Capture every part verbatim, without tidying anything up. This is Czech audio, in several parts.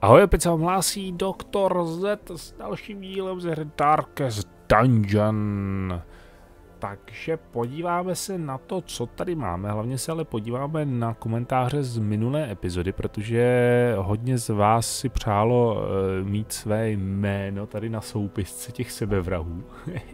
Ahoj, opět se vám hlásí doktor Z s dalším dílem ze hry Darkest Dungeon. Takže podíváme se na to, co tady máme. Hlavně se ale podíváme na komentáře z minulé epizody, protože hodně z vás si přálo uh, mít své jméno tady na soupisce těch sebevrahů.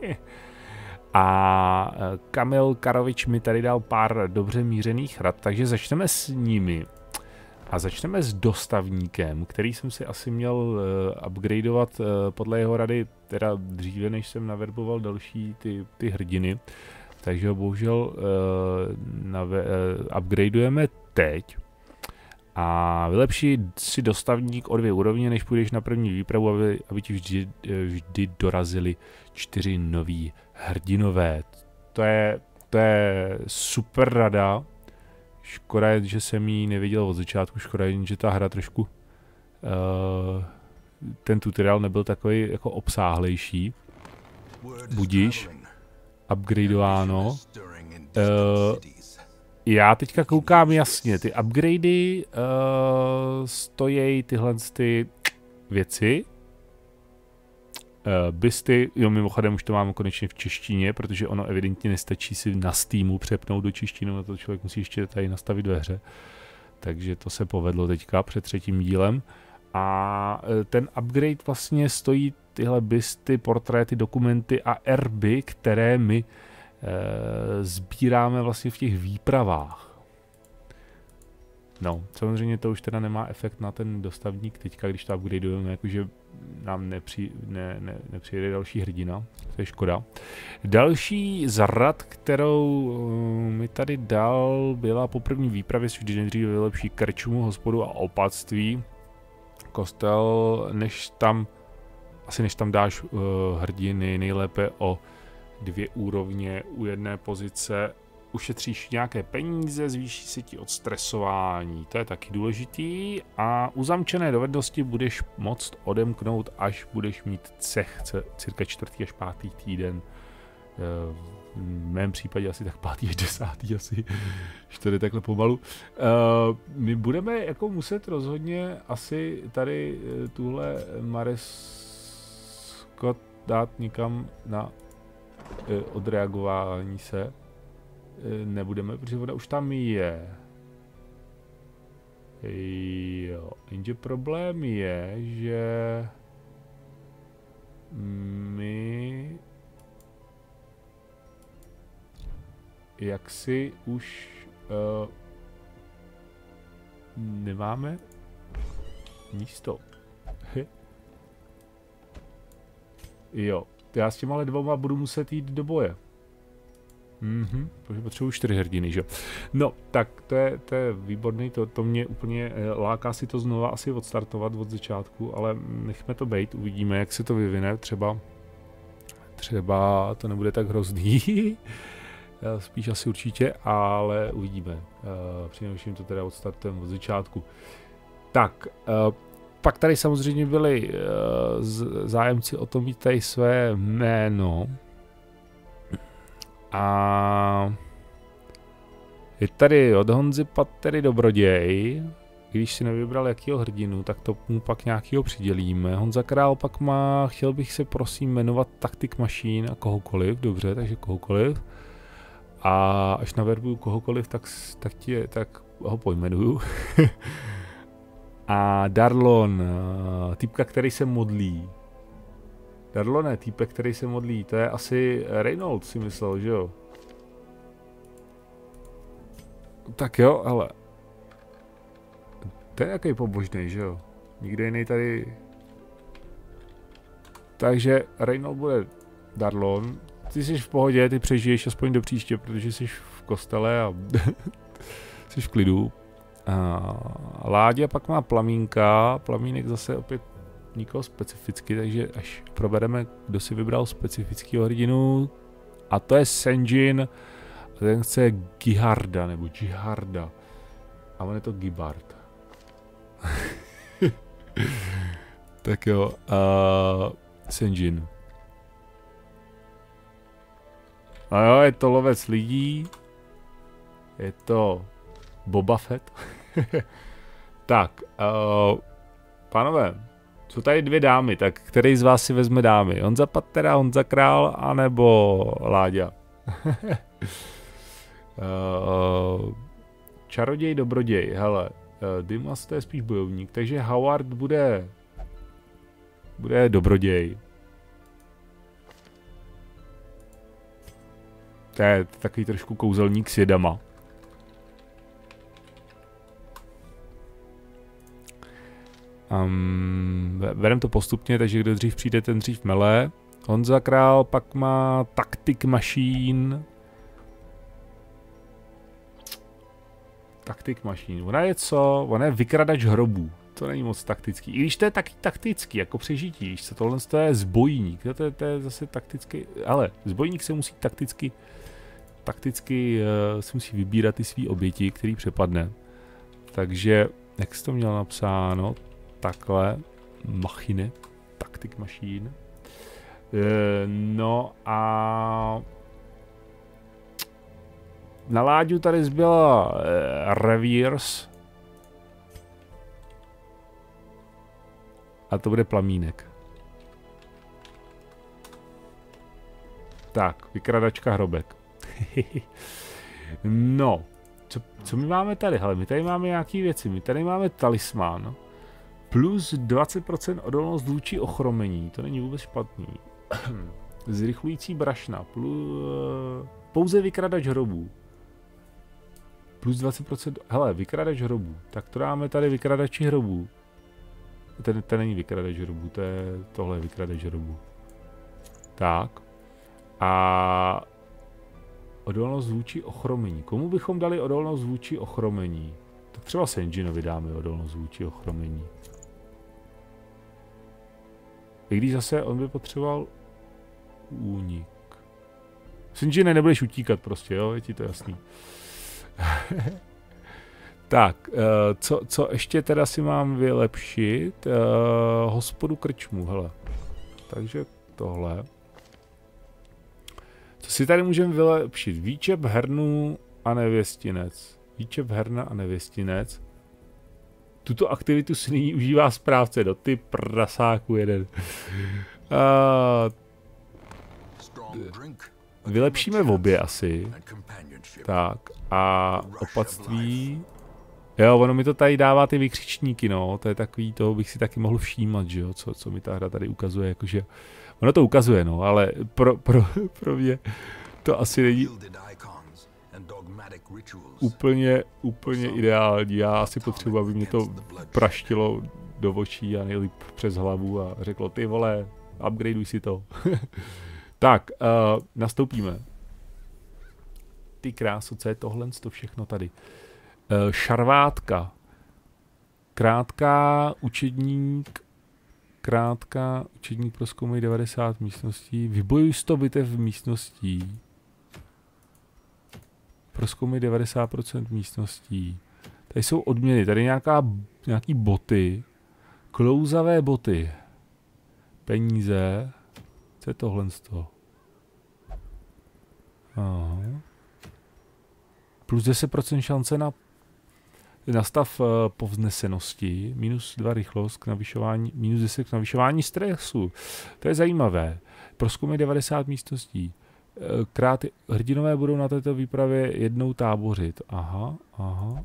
A Kamil Karovič mi tady dal pár dobře mířených rad, takže začneme s nimi. A začneme s dostavníkem, který jsem si asi měl uh, upgradeovat uh, podle jeho rady, teda dříve, než jsem naverboval další ty, ty hrdiny. Takže ho bohužel uh, nave, uh, upgradeujeme teď. A vylepší si dostavník o dvě úrovně, než půjdeš na první výpravu, aby, aby ti vždy, vždy dorazili čtyři noví hrdinové. To je, to je super rada. Škoda je, že jsem ji neviděl od začátku, škoda je, že ta hra trošku, uh, ten tutoriál nebyl takový jako obsáhlejší. Budíš, upgradeováno. Uh, já teďka koukám jasně, ty upgradey uh, stojí tyhle ty věci. Uh, Bysty, jo, mimochodem už to mám konečně v češtině, protože ono evidentně nestačí si na Steamu přepnout do češtiny, na to člověk musí ještě tady nastavit ve hře. Takže to se povedlo teďka před třetím dílem. A uh, ten upgrade vlastně stojí tyhle bysty, portréty, dokumenty a erby, které my uh, sbíráme vlastně v těch výpravách. No, samozřejmě to už teda nemá efekt na ten dostavník teďka, když to upgradeujeme, jakože nám nepři, ne, ne, nepřijede další hrdina, to je škoda. Další z rad, kterou uh, mi tady dal, byla po první výpravě, si vždy nejdříve vylepší krčmu, hospodu a opatství. Kostel, než tam, asi než tam dáš uh, hrdiny, nejlépe o dvě úrovně u jedné pozice, ušetříš nějaké peníze, zvýší se ti odstresování, to je taky důležitý, a uzamčené dovednosti budeš moct odemknout, až budeš mít cech, cirka čtvrtý až pátý týden. V mém případě asi tak pátý až desátý, asi čtyři takhle pomalu. My budeme jako muset rozhodně asi tady tuhle Maresko dát někam na odreagování se. Nebudeme, protože voda už tam je. Jo, jenže problém je, že my jaksi už uh, nemáme místo. Jo, já s těma ale dvoma budu muset jít do boje. Mhm, protože potřebuji čtyři hrdiny, že? No, tak to je, to je výborný, to, to mě úplně láká si to znova asi odstartovat od začátku, ale nechme to bejt, uvidíme, jak se to vyvine, třeba, třeba to nebude tak hrozný, spíš asi určitě, ale uvidíme, přinejmenším to teda odstartujeme od začátku. Tak, pak tady samozřejmě byli zájemci o tom mít tady své jméno. A je tady od Honzy Patery Dobroděj. Když si nevybral jakýho hrdinu, tak to mu pak nějakýho přidělíme. Honza Král pak má, chtěl bych se prosím jmenovat Taktik Machine a kohokoliv, dobře, takže kohokoliv. A až naverbuju kohokoliv, tak, tak, tě, tak ho pojmenuju. A Darlon, typka, který se modlí. Darlone, týpek, který se modlí, to je asi Reynold, si myslel, že jo? Tak jo, ale to je jaký pobožný, že jo? Nikde jiný tady. Takže Reynold bude Darlon. Ty jsi v pohodě, ty přežiješ aspoň do příště, protože jsi v kostele a jsi v klidu. A Láďa pak má Plamínka, Plamínek zase opět nikoho specificky, takže až probereme, kdo si vybral specifického hrdinu, a to je Senjin, a ten chce Giharda, nebo Giharda, a on je to Gibard. Tak jo, uh, Senjin. A jo, je to lovec lidí, je to Boba Fett. Tak, uh, Pánové, jsou tady dvě dámy, tak který z vás si vezme dámy? Honza Patera, Honza Král, anebo Láďa? uh, čaroděj, dobroděj, hele. Uh, Dimas to je spíš bojovník, takže Howard bude... Bude dobroděj. To je takový trošku kouzelník s jedama. Um, berem to postupně, takže kdo dřív přijde, ten dřív mele. Honza Král pak má Tactic Machine. Tactic Machine. Ona je co? Ona je vykradač hrobů. To není moc taktický. I když to je taky taktický, jako přežití. Víš co, tohle to je zbojník. To je, to je zase taktický. Ale zbojník se musí takticky takticky uh, si musí vybírat ty svý oběti, který přepadne. Takže, jak jsi to měl napsáno? Takhle. Machine. Tactic Machine. Uh, no a... Na Láďu tady zbyla uh, Reviers. A to bude Plamínek. Tak, vykradačka hrobek. No, co, co my máme tady? Hele, my tady máme nějaké věci. My tady máme talismán. Plus dvacet procent odolnost vůči ochromení. To není vůbec špatný. Zrychlující brašna. Plus, pouze vykradač hrobů. Plus dvacet procent. Hele, vykradač hrobů. Tak to dáme tady vykradači hrobů. Ten, ten není vykradač hrobů, to je, tohle je vykradač hrobů. Tak. A odolnost vůči ochromení. Komu bychom dali odolnost vůči ochromení? Tak třeba Senjinovi dáme odolnost vůči ochromení. I když zase on by potřeboval únik. Senjine, nebudeš utíkat prostě, jo? Je ti to jasný. Tak, uh, co, co ještě teda si mám vylepšit? Uh, hospodu krčmu, hele. Takže tohle. Co si tady můžeme vylepšit? Výčep, hernu a nevěstinec. Výčep, herna a nevěstinec. Tuto aktivitu si nyní užívá správce, do ty prasáku jeden. uh, vylepšíme v obě asi. Tak, a opatství... Jo, ono mi to tady dává ty vykřičníky, no, to je takový, toho bych si taky mohl všímat, že jo, co, co mi ta hra tady ukazuje, jakože, ono to ukazuje, no, ale pro, pro, pro mě to asi není úplně, úplně ideální, já asi potřebuji, aby mě to praštilo do očí a nejlíp přes hlavu a řeklo, ty vole, upgradeuj si to. Tak, uh, nastoupíme. Ty kráso, co je tohle, to všechno tady. Uh, šarvátka. Krátká učedník. Krátká učedník prozkoumej devadesát místností. Vybojuj sto bitev místností. Prozkoumej devadesát procent místností. Tady jsou odměny. Tady nějaká, nějaký boty. Klouzavé boty. Peníze. Co je tohle z toho? Aha. Plus deset procent šance na nastav uh, povznesenosti, minus dva rychlost k navyšování, minus deset k navyšování stresu. To je zajímavé. Prozkoumej devadesát místností. Krát hrdinové budou na této výpravě jednou tábořit. Aha, aha.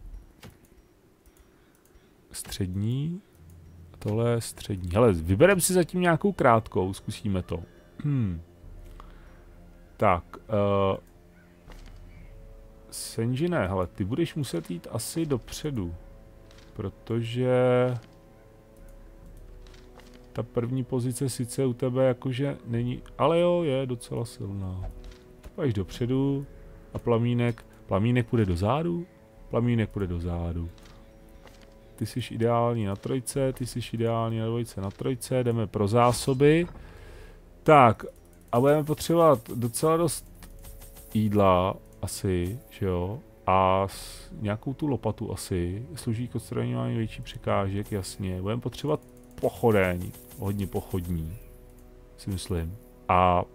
Střední. Tohle je střední. Hele, vybereme si zatím nějakou krátkou, zkusíme to. Hmm. Tak. Uh, Senjine, hele, ty budeš muset jít asi dopředu. Protože ta první pozice sice u tebe jakože není, ale jo, je docela silná. Pojď dopředu a Plamínek, Plamínek půjde do zádu, Plamínek půjde do zádu. Ty jsi ideální na trojce, ty jsi ideální na dvojce, na trojce, jdeme pro zásoby. Tak, a budeme potřebovat docela dost jídla, asi, že jo, a s nějakou tu lopatu asi, slouží k odstraňování větší překážek, jasně. Budeme potřebovat pochodeň, hodně pochodní, si myslím. A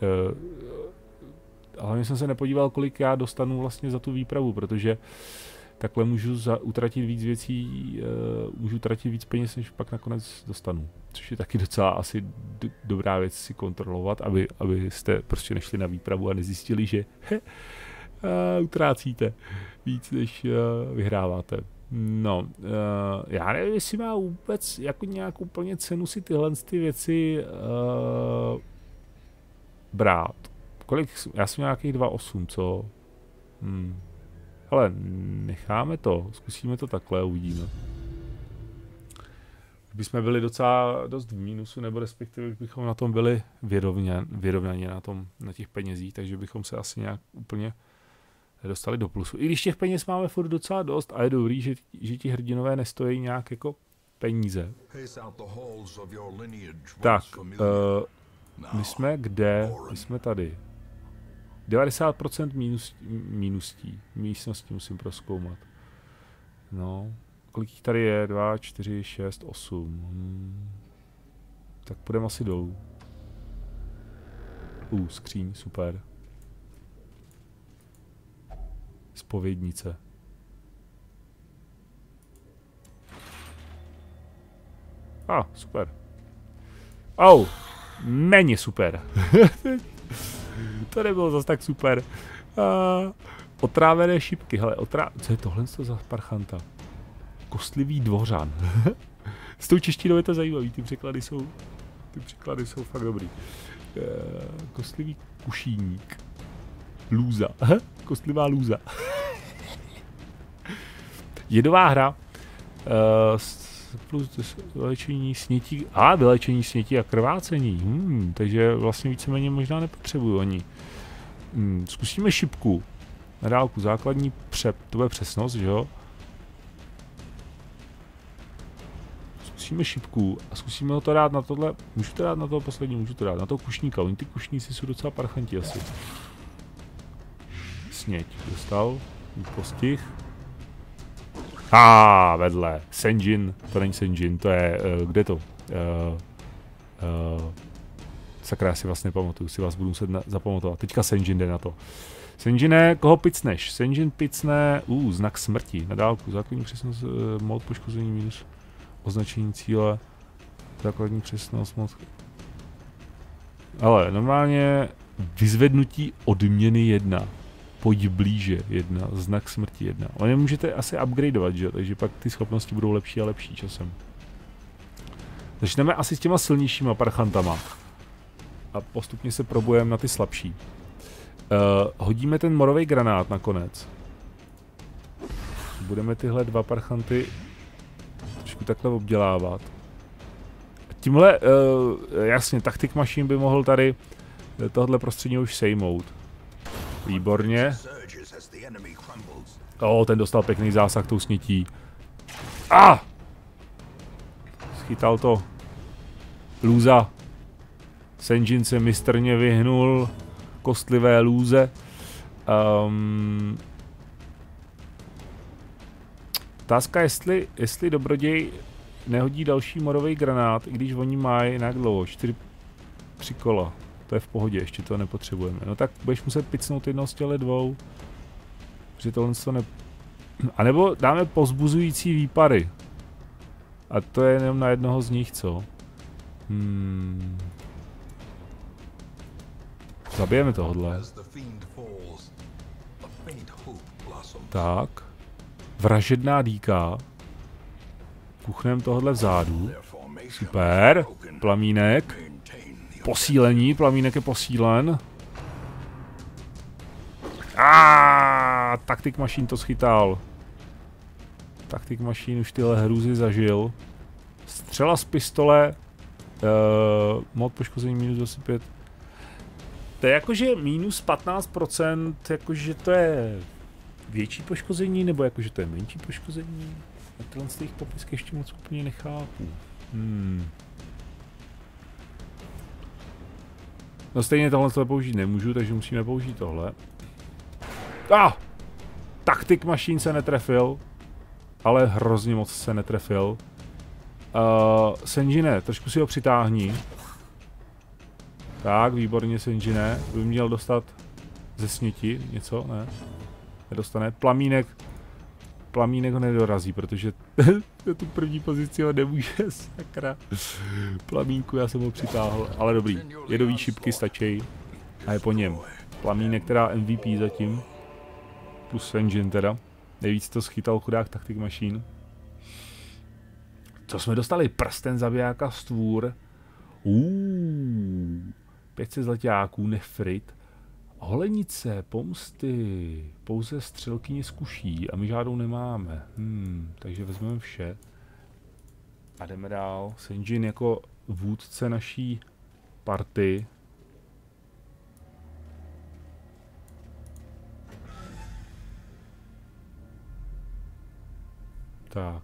e, hlavně jsem se nepodíval, kolik já dostanu vlastně za tu výpravu, protože takhle můžu za, utratit víc věcí, uh, můžu utratit víc peněz, než pak nakonec dostanu. Což je taky docela asi d- dobrá věc si kontrolovat, aby, abyste prostě nešli na výpravu a nezjistili, že he, uh, utrácíte víc, než uh, vyhráváte. No, uh, já nevím, jestli má vůbec jako nějak úplně cenu si tyhle ty věci uh, brát. Kolik, já jsem nějakých dva osm, co? Hmm. Ale necháme to, zkusíme to takhle, uvidíme. Bychom byli docela dost v mínusu, nebo respektive bychom na tom byli vyrovnaní na tom, na těch penězích, takže bychom se asi nějak úplně dostali do plusu. I když těch peněz máme furt docela dost a je dobrý, že, že ti hrdinové nestojí nějak jako peníze. Tak, uh, my jsme kde? My jsme tady. devadesát procent mínus, mínustí. Místnosti musím prozkoumat. No, kolik jich tady je? dva, čtyři, šest, osm. Hmm. Tak půjdeme asi dolů. U, uh, skříň, super. Zpovědnice. A, ah, super. Oh, méně super. To nebylo zase tak super. Uh, otrávené šipky. Hele, otrá... Co je tohle za parchanta? Kostlivý dvořan. S tou češtinou je to zajímavý, ty překlady jsou, ty překlady jsou fakt dobrý. Uh, kostlivý kušíník. Lůza. Kostlivá lůza. Jedová hra. Uh, plus vylečení snětí. A, vylečení snětí a krvácení. Hmm, takže vlastně víceméně možná nepotřebuju ani. Hmm, zkusíme šipku. Na dálku základní přep, to bude přesnost, že jo? Zkusíme šipku a zkusíme ho to dát na tohle. Můžu to dát na toho poslední, můžu to dát na toho kušníka. Oni ty kušníci jsou docela parchanti asi. Sněť dostal. Postih. A ah, vedle. Senjin. To není Senjin, to je, uh, kde to? Uh, uh, sakra, já si vlastně pamatuju, si vás budu muset zapamatovat. Teďka Senjin jde na to. Senjine, koho picneš? Senjin picne, uh, znak smrti, na dálku, základní přesnost, uh, mod poškození minus, označení cíle, základní přesnost, mod... Ale normálně vyzvednutí odměny jedna. Pojď blíže jedna, znak smrti jedna. Oni můžete asi upgradeovat, že? Takže pak ty schopnosti budou lepší a lepší časem. Začneme asi s těma silnějšíma parchantama. A postupně se probujeme na ty slabší. Uh, hodíme ten morový granát nakonec. Budeme tyhle dva parchanty trošku takhle obdělávat. A tímhle, uh, jasně, Tactic Machine by mohl tady tohle prostředí už sejmout. Výborně. O, ten dostal pěkný zásah tou snětí. A! Ah! Schytal to. Lůza. Senjin se mistrně vyhnul kostlivé lůze. Um, otázka, jestli, jestli dobroděj nehodí další morový granát, i když oni mají nějak dlouho. Čtyři, tři kola. To je v pohodě, ještě to nepotřebujeme. No tak budeš muset picnout jednou z těle dvou. Protože tohle to ne... A nebo dáme povzbuzující výpary. A to je jenom na jednoho z nich, co? Hmm. Zabijeme tohle. Tak. Vražedná dýka. Kuchnem tohle vzadu. Super. Plamínek. Posílení, plamínek je posílen. A Tactic Machine to schytal. Tactic Machine už tyhle hrůzy zažil. Střela z pistole. Uh, mod poškození minus dvacet pět. To je jakože minus patnáct procent, jakože to je větší poškození, nebo jakože to je menší poškození? A tyhle z těch popisky ještě moc úplně nechápu. Hmm. No stejně tohle použít nemůžu, takže musíme použít tohle. Ah! Tactic Machine se netrefil. Ale hrozně moc se netrefil. Uh, Senjine, trošku si ho přitáhni. Tak, výborně Senjine. By měl dostat ze sněti něco, ne? Nedostane. Plamínek. plamínek ho nedorazí, protože na tu první pozici ho nemůže, sakra. Plamínku, já jsem ho přitáhl, ale dobrý. Jedový šipky stačí a je po něm. Plamínek teda M V P zatím. Plus engine teda. Nejvíc to schytal chudák Tactic Machine. Co jsme dostali? Prsten zabijáka stvůr. Uuu. pět set zlaťáků, nefrit. Holenice, pomsty. Pouze střelkyně zkuší a my žádnou nemáme. Hmm, takže vezmeme vše. A jdeme dál. Senjin jako vůdce naší party. Tak.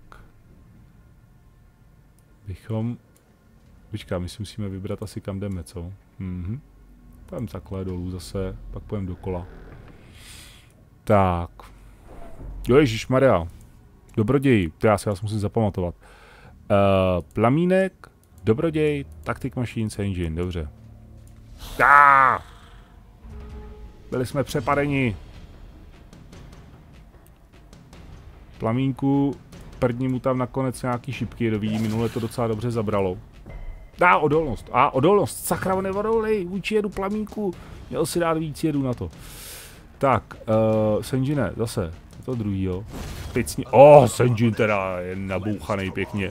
Bychom... Počká, my si musíme vybrat asi kam jdeme, co? Mhm. Půjdeme takhle dolů zase, pak půjdeme dokola. Tak. Jo, ježišmarja. Dobroděj, to já si vás musím zapamatovat. Uh, plamínek, dobroděj, Tactic Machine, Engine, dobře. Ah! Byli jsme přepadeni. Plamínku, prdní mu tam nakonec nějaký šipky jedový, minule to docela dobře zabralo. Dá odolnost, a odolnost, sakra nevodolej, vůči jedu plamínku, měl si dát víc jedu na to. Tak, uh, Senjine, zase, to druhýho. Pěcně, oh, Senjin teda je nabouchanej pěkně.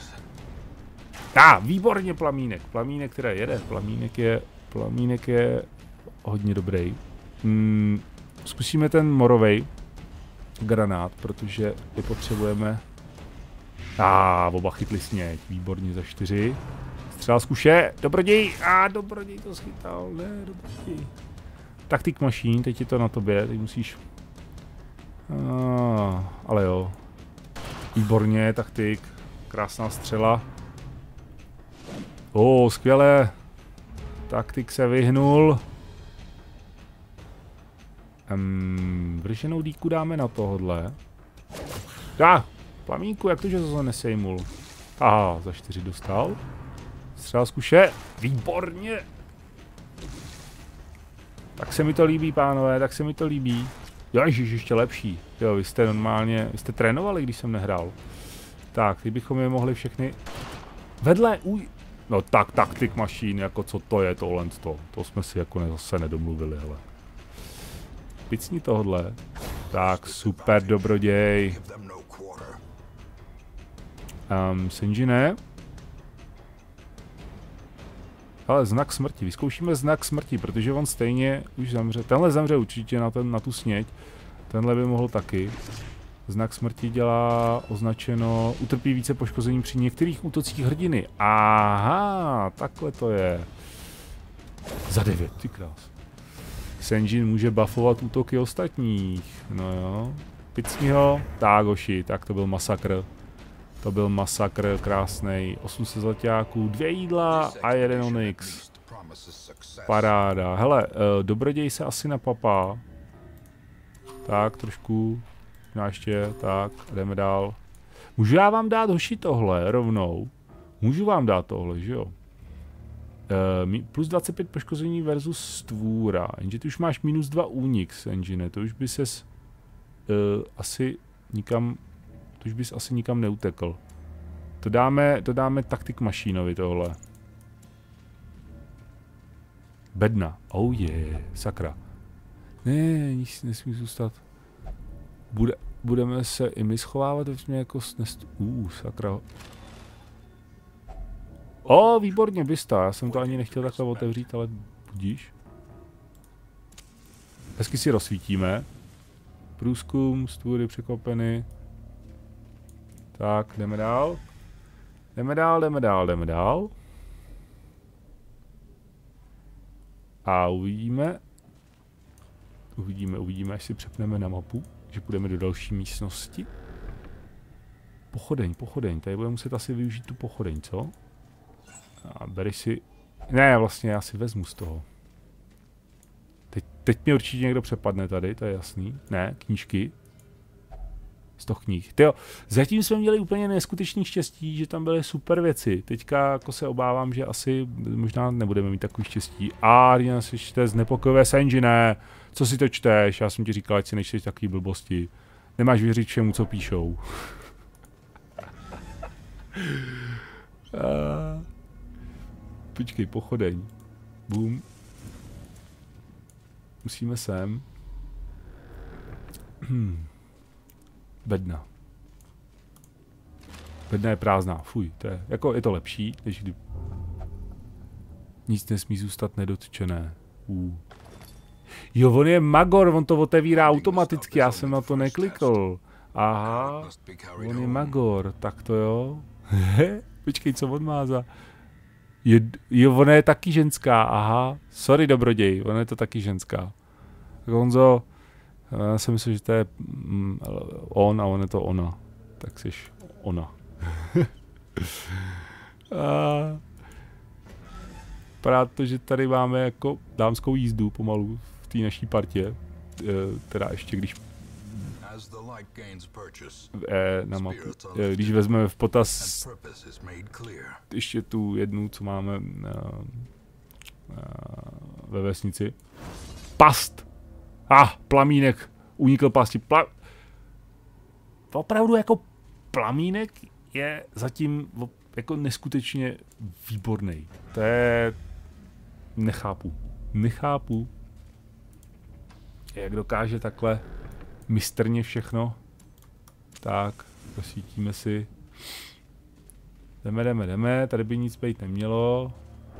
A, ah, výborně plamínek, plamínek teda jede, plamínek je, plamínek je hodně dobrý. Hmm, zkusíme ten morovej granát, protože je potřebujeme. A, ah, oba chytli sněď, výborně za čtyři. Střela z kuše, dobroděj, a ah, dobroděj to schytal, ne, dobroděj. Tactic Machine, teď je to na tobě, teď musíš... Ah, ale jo. Výborně, taktik, krásná střela. O, oh, skvělé. Taktik se vyhnul. Um, vrženou díku dáme na tohodle. Ah, plamínku, jak to, že zase nesejmul? Aha, za čtyři dostal. Střela z kuše, výborně. Tak se mi to líbí, pánové, tak se mi to líbí. Jo, ježiš, ještě lepší. Jo, vy jste normálně, vy jste trénovali, když jsem nehrál. Tak, teď bychom je mohli všechny... Vedle, uj... No tak, Tactic Machine, jako co to je tohle, to, to jsme si jako ne, zase nedomluvili, hele. Picni tohle. Tak, super, dobroděj. Um, Senjine. Ale znak smrti, vyzkoušíme znak smrti, protože on stejně už zemře. Tenhle zemře určitě na, ten, na tu sněď. Tenhle by mohl taky. Znak smrti dělá označeno, utrpí více poškození při některých útocích hrdiny. Aha, takhle to je. Za devět, ty krás. Senjin může buffovat útoky ostatních. No jo. Picni ho. Tak hoši, tak to byl masakr. To byl masakr krásnej. osm set zlaťáků, dvě jídla a jeden onyx. Paráda. Hele, uh, dobroděj se asi napapá. Tak, trošku. No ještě, tak, jdeme dál. Můžu já vám dát, hoši, tohle rovnou? Můžu vám dát tohle, že jo? Uh, plus dvacet pět poškození versus stvůra. Jenže ty už máš minus dva únik, Engine. To už by ses uh, asi nikam... To už bys asi nikam neutekl. To dáme, to dáme Tactic Machineovi tohle. Bedna. Oh je, sakra. Ne, nic nesmí zůstat. Bude, budeme se i my schovávat, to jsme jako snestu... Uh, sakra. O, oh, výborně, bysta. Já jsem to ani nechtěl takhle otevřít, ale budíš. Hezky si rozsvítíme. Průzkum, stvůry překvapeny. Tak, jdeme dál. Jdeme dál, jdeme dál, jdeme dál. A uvidíme. Uvidíme, uvidíme, až si přepneme na mapu, že půjdeme do další místnosti. Pochodeň, pochodeň, tady budeme muset asi využít tu pochodeň, co? A beri si... Ne, vlastně já si vezmu z toho. Teď, teď mě určitě někdo přepadne tady, to je jasný. Ne, knížky. Z toho knih. Tyjo, zatím jsme měli úplně neskutečný štěstí, že tam byly super věci. Teďka jako se obávám, že asi možná nebudeme mít takový štěstí. A Rina si čte znepokojivé Senjine. Co si to čteš? Já jsem ti říkal, ať si nečteš takový blbosti. Nemáš věřit všemu, co píšou. A... Počkej, pochodeň. Boom. Musíme sem. Hmm. Bedna. Bedna je prázdná, fuj, to je, jako je to lepší, než kdy... Nic nesmí zůstat nedotčené. Uh. Jo, on je magor, on to otevírá automaticky, já jsem na to neklikl. Aha, on je magor, tak to jo. Počkej, co on má za... Je, jo, ona je taky ženská, aha. Sorry, dobroděj, ona je to taky ženská. Tak Honzo, já si myslím, že to je mm, on a on je to ona. Tak jsi ona. A... Vypadá to, že tady máme jako dámskou jízdu pomalu v té naší partě. E, teda ještě když... E, na mapu. E, když vezmeme v potaz ještě tu jednu, co máme a, a, ve vesnici. Past! Ah, plamínek! Unikl pasti. Pla... Opravdu jako plamínek je zatím jako neskutečně výborný. To je... Nechápu. Nechápu. Jak dokáže takhle mistrně všechno. Tak, posvítíme si. Jdeme, jdeme, jdeme. Tady by nic být nemělo.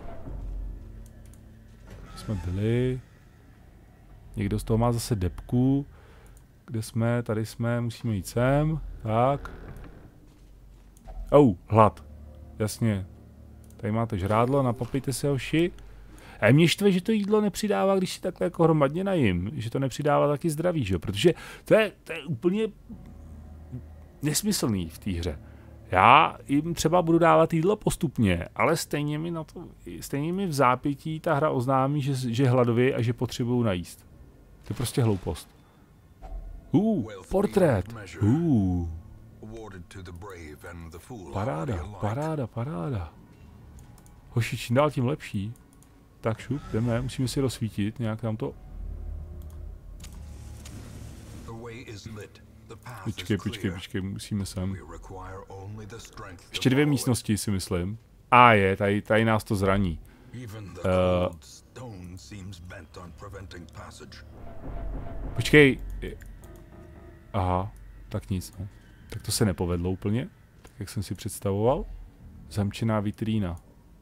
Jsme byli. Někdo z toho má zase depku. Kde jsme? Tady jsme. Musíme jít sem. Tak. Oh, hlad. Jasně. Tady máte žrádlo, napapejte si hoši. A mě štve, že to jídlo nepřidává, když si takhle jako hromadně najím. Že to nepřidává taky zdraví, že jo? Protože to je, to je úplně nesmyslný v té hře. Já jim třeba budu dávat jídlo postupně, ale stejně mi, na to, stejně mi v zápětí ta hra oznámí, že, že hladoví a že potřebuju najíst. To je prostě hloupost. Uh, portrét. Uh. Paráda, paráda, paráda. Hoši, čím dál tím lepší. Tak šup, jdeme, musíme si rozsvítit, nějak nám to... Počkej, počkej, počkej, musíme sem. Ještě dvě místnosti, si myslím. A je, tady, tady nás to zraní. Uh, počkej. Aha, tak nic, no. Tak to se nepovedlo úplně, tak jak jsem si představoval. Zamčená vitrína.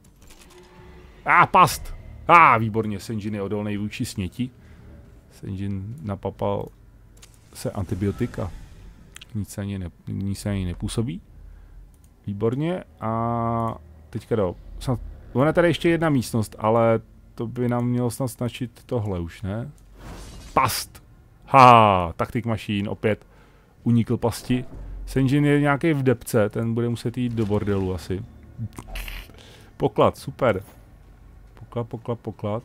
A ah, past! A ah, výborně, Senjin je odolný vůči sněti. Senjin napapal se antibiotik a nic se ani, ne, nic se ani nepůsobí. Výborně a teďka do... Snad, ona tady ještě jedna místnost, ale to by nám mělo snad značit tohle už, ne? Past! Ha, taktik mašín, opět unikl pasti. Senjin je nějaký v depce, ten bude muset jít do bordelu asi. Poklad, super. Poklad, poklad, poklad.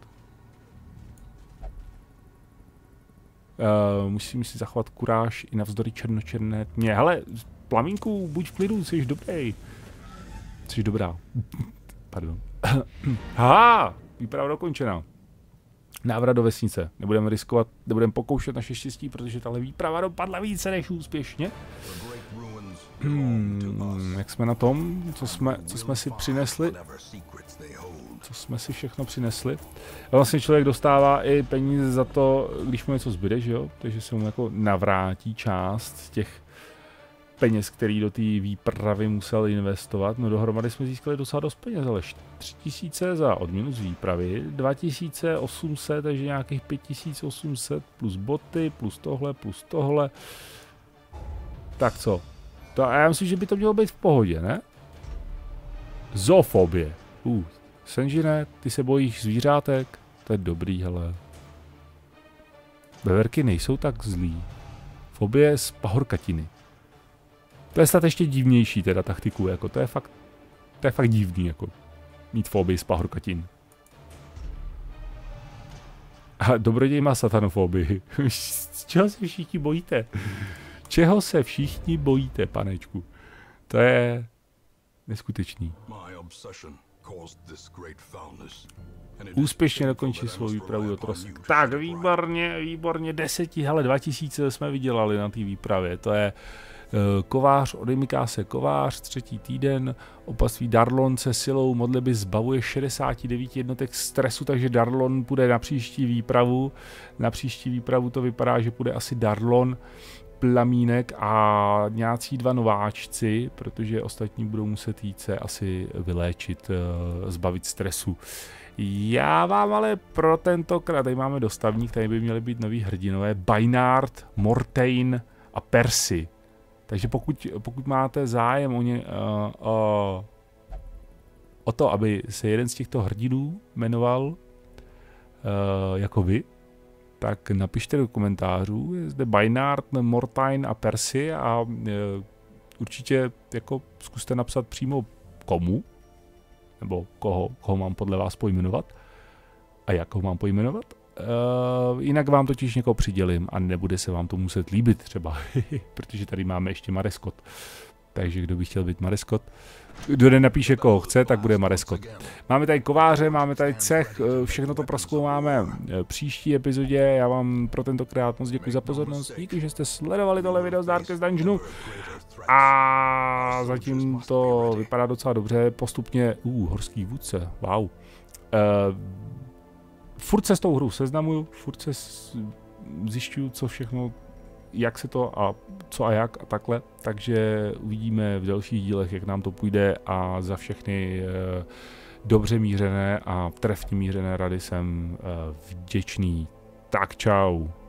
Uh, musím si zachovat kuráž i navzdory černočerné tmě. Hele, plamínku, buď v klidu, jsi dobrý. Jsi dobrá. Pardon. Aha, výprava dokončena. Návrat do vesnice. Nebudeme riskovat, nebudeme pokoušet naše štěstí, protože tahle výprava dopadla více než úspěšně. Hmm, jak jsme na tom? Co jsme, co jsme si přinesli? Co jsme si všechno přinesli? A vlastně člověk dostává i peníze za to, když mu něco zbyde, že jo? Takže se mu jako navrátí část z těch peněz, který do té výpravy musel investovat. No dohromady jsme získali docela dost peněz, ale tři tisíce za odměnu z výpravy, dva tisíce osm set, takže nějakých pět tisíc osm set plus boty, plus tohle, plus tohle. Tak co? To, já myslím, že by to mělo být v pohodě, ne? Zoofobie. Uh, Senjine, ty se bojíš zvířátek? To je dobrý, hele. Beverky nejsou tak zlý. Fobie z pahorkatiny. To je snad ještě divnější teda taktiku, jako to je fakt, to je fakt divný, jako mít fobii z pahorkatin. A dobroděj má satanofobii. Z čeho se všichni bojíte? Čeho se všichni bojíte, panečku? To je neskutečný. Úspěšně dokončí svou výpravu do Trosek. Tak, výborně, výborně, deseti, hele, dva tisíce jsme vydělali na té výpravě, to je uh, kovář, odemyká se kovář, třetí týden, opatství Darlon se silou modlitby zbavuje šedesát devět jednotek stresu, takže Darlon půjde na příští výpravu, na příští výpravu to vypadá, že půjde asi Darlon, Plamínek a nějací dva nováčci, protože ostatní budou muset jít se asi vyléčit, uh, zbavit stresu. Já vám ale pro tentokrát, tady máme dostavník, tady by měly být noví hrdinové, Baynard, Mortain a Percy. Takže pokud, pokud máte zájem o, ně, uh, uh, o to, aby se jeden z těchto hrdinů jmenoval uh, jako vy, tak napište do komentářů, je zde Baynard, Mortain a Percy a uh, určitě jako zkuste napsat přímo komu, nebo koho, koho mám podle vás pojmenovat a jak ho mám pojmenovat. Uh, jinak vám totiž někoho přidělím a nebude se vám to muset líbit třeba, protože tady máme ještě Mareskot. Takže kdo by chtěl být Mareskot, kdo nenapíše koho chce, tak bude Mareskot. Máme tady kováře, máme tady cech, všechno to prozkoumáme v příští epizodě. Já vám pro tentokrát moc děkuji za pozornost, díky, že jste sledovali tohle video z Darkest Dungeonu. A zatím to vypadá docela dobře, postupně, uh, horský vůdce, wow. Uh, furt se s tou hrou seznamuju, furt se zjišťuju, co všechno, jak se to a co a jak a takhle, takže uvidíme v dalších dílech, jak nám to půjde a za všechny uh, dobře mířené a trefně mířené rady jsem uh, vděčný. Tak čau.